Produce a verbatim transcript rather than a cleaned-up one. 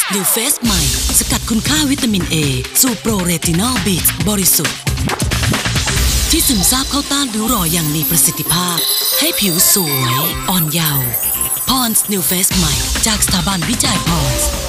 New Face ใหม่สกัดคุณค่าวิตามิน A สู่โปรเรตินอลบีทบริสุทธิ์ที่ซึมซาบเข้าต้านริ้วรอยอย่างมีประสิทธิภาพให้ผิวสวยอ่อนเยาว์ Pond's New Face ใหม่จากสถาบันวิจัย Pond's